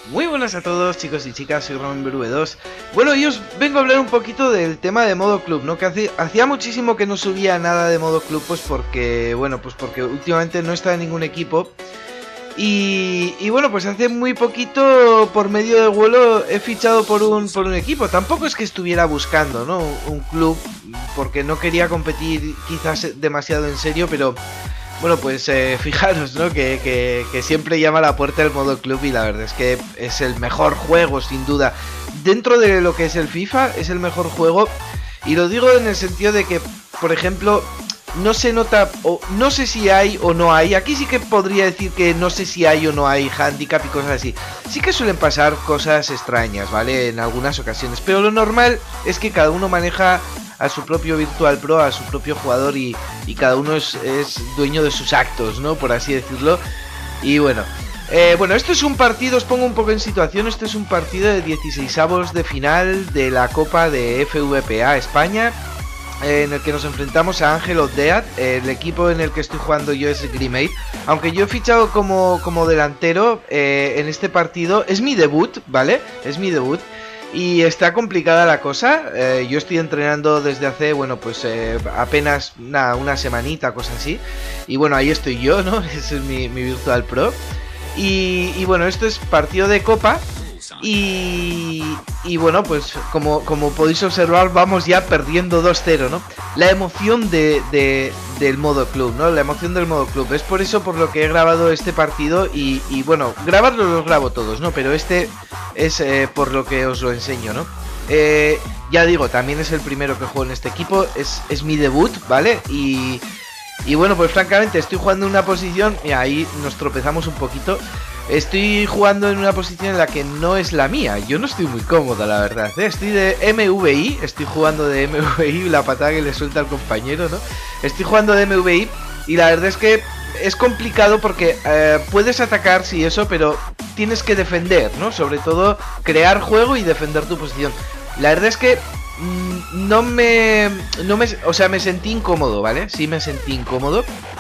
Muy buenas a todos, chicos y chicas, soy RomanBRV2. Bueno, yo os vengo a hablar un poquito del tema de modo club, ¿no? Que hacía muchísimo que no subía nada de modo club, pues porque, bueno, pues porque últimamente no está en ningún equipo. Y bueno, pues hace muy poquito, por medio de vuelo, he fichado por un equipo. Tampoco es que estuviera buscando, ¿no? Un club, porque no quería competir quizás demasiado en serio, pero... Bueno, pues fijaros, ¿no? Que siempre llama a la puerta el modo club y la verdad es que es el mejor juego, sin duda. Dentro de lo que es el FIFA, es el mejor juego. Y lo digo en el sentido de que, por ejemplo, no se nota, o no sé si hay o no hay. Aquí sí que podría decir que no sé si hay o no hay handicap y cosas así. Sí que suelen pasar cosas extrañas, ¿vale? En algunas ocasiones. Pero lo normal es que cada uno maneja a su propio Virtual Pro, a su propio jugador y cada uno es dueño de sus actos, ¿no? Por así decirlo. Y bueno, esto es un partido, os pongo un poco en situación, esto es un partido de 16avos de final de la Copa de FVPA España, en el que nos enfrentamos a Angel of Death. El equipo en el que estoy jugando yo es Grimade, aunque yo he fichado como delantero en este partido. Es mi debut, ¿vale? Es mi debut. Y está complicada la cosa. Yo estoy entrenando desde hace, bueno, pues apenas una semanita, cosa así. Y bueno, ahí estoy yo, ¿no? Ese es mi Virtual Pro. Y bueno, esto es partido de copa. Y bueno, pues como podéis observar, vamos ya perdiendo 2-0, ¿no? La emoción del modo club, ¿no? La emoción del modo club. Es por eso por lo que he grabado este partido y bueno, grabarlo los grabo todos, ¿no? Pero este es por lo que os lo enseño, ¿no? Ya digo, también es el primero que juego en este equipo, es mi debut, ¿vale? Y bueno, pues francamente estoy jugando en una posición, y ahí nos tropezamos un poquito. Estoy jugando en una posición en la que no es la mía. Yo no estoy muy cómoda, la verdad, ¿eh? Estoy de MVI, estoy jugando de MVI, la patada que le suelta al compañero, ¿no? Estoy jugando de MVI y la verdad es que es complicado porque puedes atacar, sí, eso, pero tienes que defender, ¿no? Sobre todo crear juego y defender tu posición. La verdad es que o sea, me sentí incómodo, ¿vale? Sí me sentí incómodo.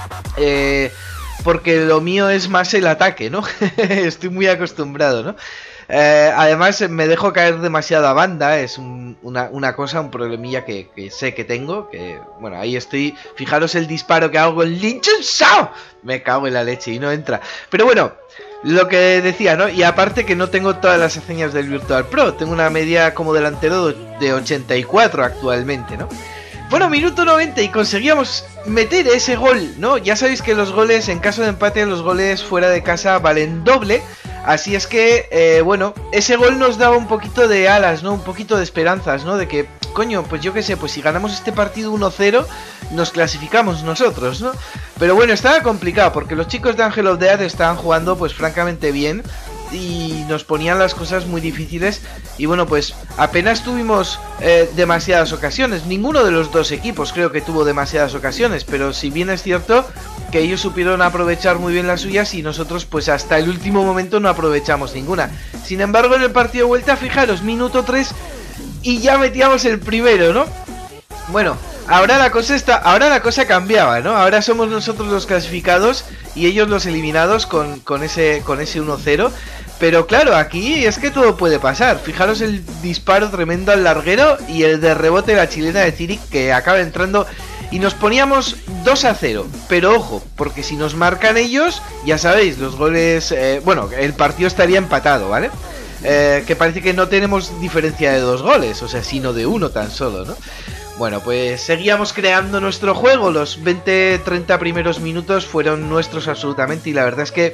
Porque lo mío es más el ataque, ¿no? Estoy muy acostumbrado, ¿no? Además me dejo caer demasiado a banda. Es una cosa, un problemilla que sé que tengo. Que, bueno, ahí estoy. Fijaros el disparo que hago en Linchun Sao. Me cago en la leche y no entra. Pero bueno, lo que decía, ¿no? Y aparte que no tengo todas las hazañas del Virtual Pro. Tengo una media como delantero de 84 actualmente, ¿no? Bueno, minuto 90 y conseguíamos meter ese gol, ¿no? Ya sabéis que los goles, en caso de empate, los goles fuera de casa valen doble. Así es que, bueno, ese gol nos daba un poquito de alas, ¿no? Un poquito de esperanzas, ¿no? De que, coño, pues yo qué sé, pues si ganamos este partido 1-0, nos clasificamos nosotros, ¿no? Pero bueno, estaba complicado porque los chicos de Angel of Death estaban jugando, pues francamente bien. Y nos ponían las cosas muy difíciles. Y bueno, pues apenas tuvimos demasiadas ocasiones. Ninguno de los dos equipos creo que tuvo demasiadas ocasiones. Pero si bien es cierto que ellos supieron aprovechar muy bien las suyas, y nosotros pues hasta el último momento no aprovechamos ninguna. Sin embargo, en el partido de vuelta, fijaros, minuto 3 y ya metíamos el primero, ¿no? Bueno, ahora la cosa cambiaba, ¿no? Ahora somos nosotros los clasificados y ellos los eliminados con ese 1-0. Pero claro, aquí es que todo puede pasar. Fijaros el disparo tremendo al larguero y el de rebote de la chilena de Ziric que acaba entrando. Y nos poníamos 2-0. Pero ojo, porque si nos marcan ellos, ya sabéis, los goles... bueno, el partido estaría empatado, ¿vale? Que parece que no tenemos diferencia de 2 goles, o sea, sino de 1 tan solo, ¿no? Bueno, pues seguíamos creando nuestro juego. Los 20-30 primeros minutos fueron nuestros absolutamente. Y la verdad es que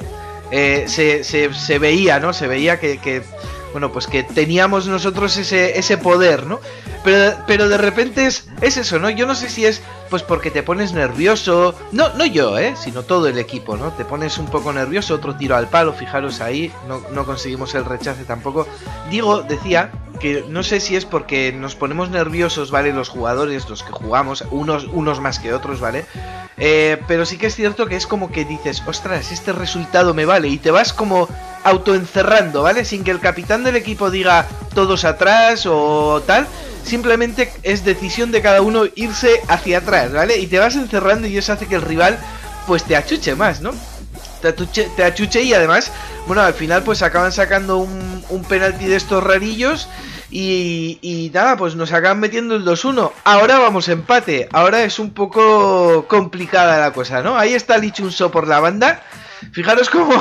se veía, ¿no? Se veía que bueno, pues que teníamos nosotros ese poder, ¿no? Pero de repente es eso, ¿no? Yo no sé si es pues porque te pones nervioso. No yo, sino todo el equipo, ¿no? Te pones un poco nervioso, otro tiro al palo, fijaros ahí. No conseguimos el rechace tampoco. Decía que no sé si es porque nos ponemos nerviosos, ¿vale? Los jugadores, los que jugamos, unos más que otros, ¿vale? Pero sí que es cierto que es como que dices, ostras, este resultado me vale. Y te vas como autoencerrando, ¿vale? Sin que el capitán del equipo diga todos atrás o tal. Simplemente es decisión de cada uno irse hacia atrás, ¿vale? Y te vas encerrando y eso hace que el rival pues te achuche más, ¿no? te achuche y además, bueno, al final pues acaban sacando un penalti de estos rarillos y nada, pues nos acaban metiendo el 2-1. Ahora vamos empate, ahora es un poco complicada la cosa, ¿no? Ahí está Lee Chun-so por la banda. Fijaros cómo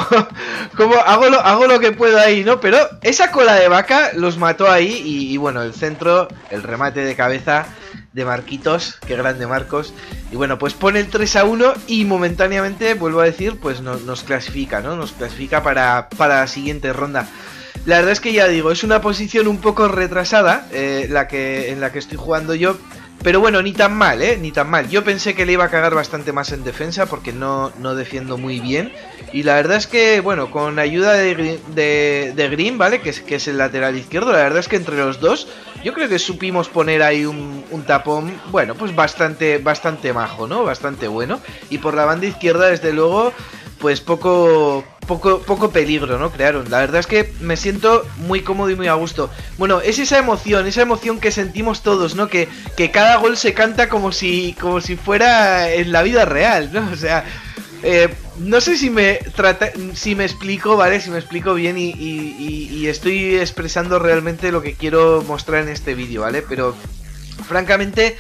hago lo que puedo ahí, ¿no? Pero esa cola de vaca los mató ahí y bueno, el centro, el remate de cabeza de Marquitos, qué grande Marcos. Y bueno, pues pone el 3-1 y momentáneamente, vuelvo a decir, pues nos clasifica, ¿no? Nos clasifica para la siguiente ronda. La verdad es que ya digo, es una posición un poco retrasada en la que estoy jugando yo. Pero bueno, ni tan mal, ni tan mal. Yo pensé que le iba a cagar bastante más en defensa porque no defiendo muy bien. Y la verdad es que, bueno, con ayuda de Green, ¿vale? Que es el lateral izquierdo, la verdad es que entre los dos yo creo que supimos poner ahí un tapón, bueno, pues bastante majo, ¿no? Bastante bueno. Y por la banda izquierda, desde luego, pues poco peligro, ¿no? Crearon. La verdad es que me siento muy cómodo y muy a gusto. Bueno, es esa emoción que sentimos todos, ¿no? Que cada gol se canta como si fuera en la vida real, ¿no? O sea, no sé si me explico, ¿vale? Si me explico bien y estoy expresando realmente lo que quiero mostrar en este vídeo, ¿vale? Pero francamente,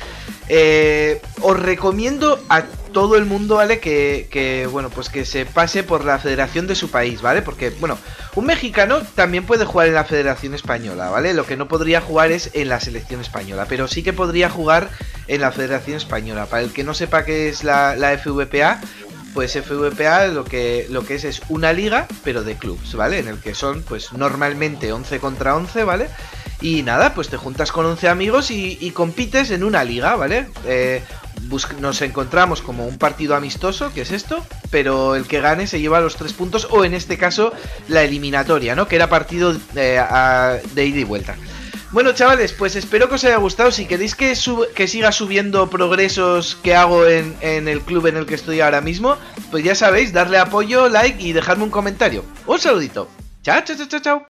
os recomiendo a todo el mundo, ¿vale? Que bueno, pues que se pase por la federación de su país, ¿vale? Porque, bueno, un mexicano también puede jugar en la Federación Española, ¿vale? Lo que no podría jugar es en la selección española, pero sí que podría jugar en la Federación Española. Para el que no sepa qué es la FVPA, pues FVPA lo que es una liga, pero de clubs, ¿vale? En el que son, pues, normalmente 11 contra 11, ¿vale? Y nada, pues te juntas con 11 amigos y compites en una liga, ¿vale? Nos encontramos como un partido amistoso, que es esto, pero el que gane se lleva los 3 puntos, o en este caso la eliminatoria, ¿no? Que era partido de ida y vuelta. Bueno, chavales, pues espero que os haya gustado. Si queréis que siga subiendo progresos que hago en el club en el que estoy ahora mismo, pues ya sabéis, darle apoyo, like y dejarme un comentario. Un saludito. Chao, chao, chao, chao.